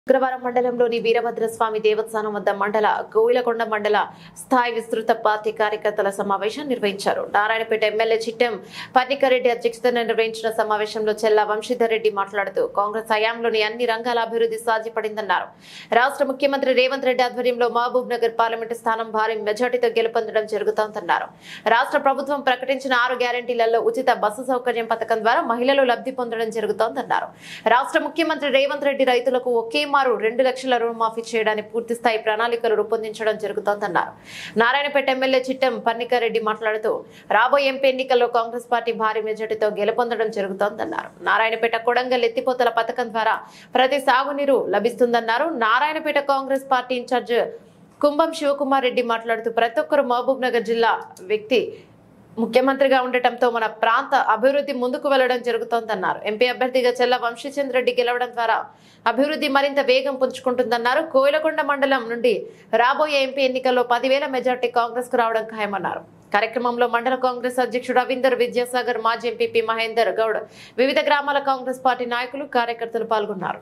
శుక్రవారం మండలంలోని వీరభద్రస్వామి దేవస్థానం వద్ద మండల గోవిలకొండ మండల స్థాయి విస్తృత పార్టీ కార్యకర్తల సమావేశం నిర్వహించారు. నారాయణపేట ఎమ్మెల్యే చిట్టెం పన్నికరెడ్డి అధ్యక్షతన నిర్వహించిన సమావేశంలో చెల్లా వంశీధర్ రెడ్డి మాట్లాడుతూ కాంగ్రెస్ హయాంలోని అన్ని రంగాల అభివృద్ధి సాధ్యపడిందన్నారు. రాష్ట్ర ముఖ్యమంత్రి రేవంత్ రెడ్డి ఆధ్వర్యంలో మహబూబ్ నగర్ పార్లమెంటు స్థానం భారీ మెజార్టీతో గెలుపొందడం జరుగుతోందన్నారు. రాష్ట్ర ప్రభుత్వం ప్రకటించిన 6 గ్యారెంటీలలో ఉచిత బస్సు సౌకర్యం పథకం ద్వారా మహిళలు లబ్ధి పొందడం జరుగుతోందన్నారు. రాష్ట్ర ముఖ్యమంత్రి రేవంత్ రెడ్డి రైతులకు ఒకే 2 లక్షల రుణమాఫీ చేయడానికి పూర్తి స్థాయి ప్రణాళికలు రూపొందించడం జరుగుతోందన్నారు. నారాయణపేట ఎమ్మెల్యే చిట్టెం పన్నికరెడ్డి మాట్లాడుతూ రాబోయే ఎంపీ ఎన్నికల్లో కాంగ్రెస్ పార్టీ భారీ మెజార్టీతో గెలుపొందడం జరుగుతోందన్నారు. నారాయణపేట కొడంగల్ ఎత్తిపోతల పథకం ద్వారా ప్రతి సాగునీరు లభిస్తుందన్నారు. నారాయణపేట కాంగ్రెస్ పార్టీ ఇన్ఛార్జ్ కుంభం శివకుమార్ రెడ్డి మాట్లాడుతూ ప్రతి ఒక్కరు మహబూబ్ నగర్ జిల్లా వ్యక్తి ముఖ్యమంత్రిగా ఉండటంతో మన ప్రాంత అభివృద్ధి ముందుకు వెళ్లడం జరుగుతోందన్నారు. ఎంపీ అభ్యర్థిగా చెల్లా వంశీచంద్ర రెడ్డి గెలవడం ద్వారా అభివృద్ధి మరింత వేగం పుంజుకుంటుందన్నారు. కోయిలకొండ మండలం నుండి రాబోయే ఎంపీ ఎన్నికల్లో 10,000 మెజార్టీ కాంగ్రెస్ కు రావడం ఖాయమన్నారు. కార్యక్రమంలో మండల కాంగ్రెస్ అధ్యక్షుడు రవీందర్ విద్యాసాగర్, మాజీ ఎంపీ మహేందర్ గౌడ్, వివిధ గ్రామాల కాంగ్రెస్ పార్టీ నాయకులు కార్యకర్తలు పాల్గొన్నారు.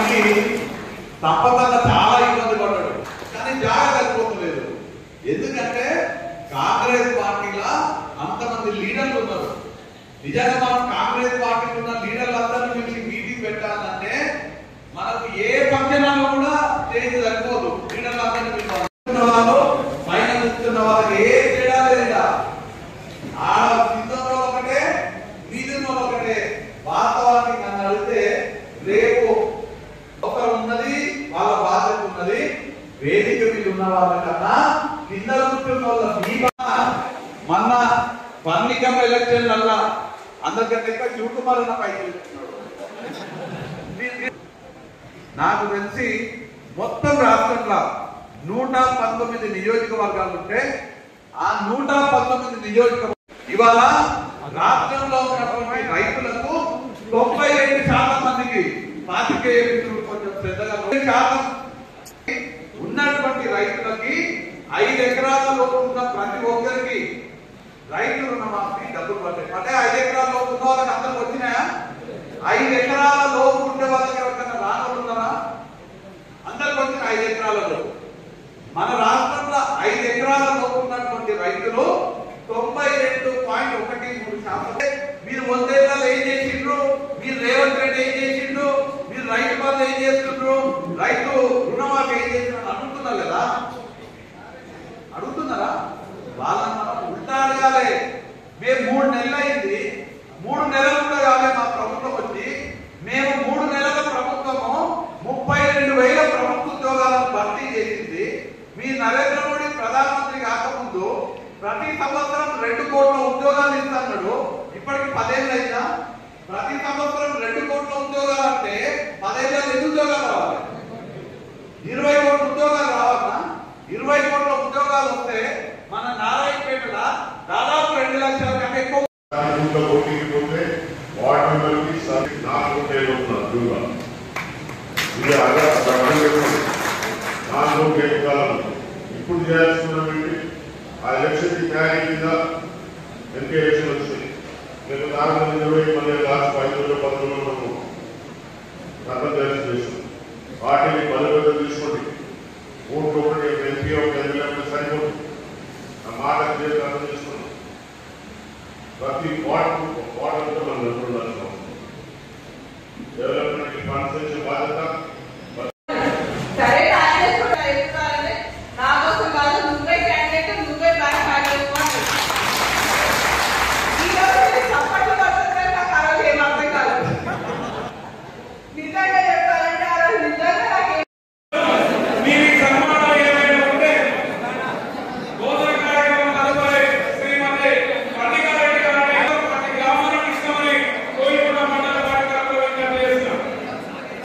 కాంగ్రెస్ పార్టీలో అంతమంది లీడర్లు ఉన్నారు. నిజంగా మనం కాంగ్రెస్ పార్టీలో ఉన్న లీడర్లందరినీ పిలిచి మీటింగ్ పెట్టాలంటే మనకు ఏ పక్షాలలో కూడా స్టేజ్ సరిపోదు. లీడర్లందరినీ పిలుస్తున్న వాళ్ళు పైన కూర్చున్న వాళ్ళకి ఏ తేడా లేదా, ఆడ కిందలో ఒకటే మీదులో ఒకటే. వాస్తవానికి నన్ను అడిగితే రేపు ఒకరు ఉన్నది వాళ్ళ బాధ్యత ఉన్నది. వేదిక మీద ఉన్న వాళ్ళకన్నా కింద కూర్చున్న వాళ్ళ మొన్న పన్నికం ఎలక్షన్ వల్ల అందరికంటే ఎక్కువ శివకుమార్ ఉన్న పైకి నాకు తెలిసి మొత్తం రాష్ట్రంలో 119 నియోజకవర్గాలు ఉంటే ఆ 119 నియోజకవర్గాలు ఇవాళ రాష్ట్రంలో ఉన్నటువంటి రైతులకు 92% మందికి పాతికేయ మిత్రులు కొంచెం శ్రద్ధగా 90% ఉన్నటువంటి రైతులకి 5 ఎకరాల లోపు ఉన్న ప్రతి ఒక్కరికి రైతు రుణమాఫీ డబ్బులు పడ్డాయి. అంటే 5 ఎకరాల లోపు ఉన్న వాళ్ళకి అందరికి వచ్చినాయా? 5 ఎకరాల లోపు ఉండే వాళ్ళకి ఎవరికైనా రానులు ఉన్నారా? అందరికి వచ్చిన 5 ఎకరాల లోపు. మన రాష్ట్రంలో 5 ఎకరాల లోపు ఉన్నటువంటి రైతులు 92.13%. మీరు 100 ఏళ్ళలో ఏం చేసిండ్రు? మీరు రేవంత్ రెడ్డి ఏం చేసిండ్రు? మీరు రైతు బంధు ఏం చేస్తుండ్రు? రైతు రుణమాఫీ ఏం చేస్తున్నారు అడుగుతున్నారు కదా, అడుగుతున్నారా? వాళ్ళని మనం ఉల్టా అడగాలి. మేము 3 నెలలు అయింది, 3 నెలలు కూడా కాలే మా ప్రభుత్వం వచ్చి. మేము 3 నెలల ప్రభుత్వము 32,000 ప్రభుత్వ ఉద్యోగాలను భర్తీ చేసింది. మీ నరేంద్ర మోడీ ప్రధానమంత్రి కాకముందు ప్రతి సంవత్సరం 2 కోట్ల ఉద్యోగాలు ఇస్తున్నాడు. ఇప్పటికి 10 ఏళ్ళు అయిందా? ప్రతి సంవత్సరం 2 కోట్ల ఉద్యోగాలు అంటే 10 ఏళ్ళు ఎన్ని ఉద్యోగాలు రావాలి? 20 కోట్ల ఉద్యోగాలు రావాలన్నా? 20 కోట్ల ఉద్యోగాలు వస్తే మన నారాయణపేటలో దాదాపు 2 లక్షల కంటే ఎక్కువ ఇప్పుడు చేయాల్సింది ఆ ఎలక్షన్ తయారీ మీద ఎంపీ ఎలక్షన్ వచ్చింది. నేను 420 మళ్ళీ లాస్ట్ 5 రోజులు 10 రోజులు మనము అర్థం చేస్తాం. వాటిని బలవంతం తీసుకోండి. ఓట్లు ఒకటి ఎంపీ ఒక ఎమ్మెల్యే సరిపోతుంది. ఆ మాట అర్థం చేసుకున్నాం. ప్రతి వార్డుతో మనం ఎప్పుడు డెవలప్మెంట్ ఫండ్స్ బాధ్యత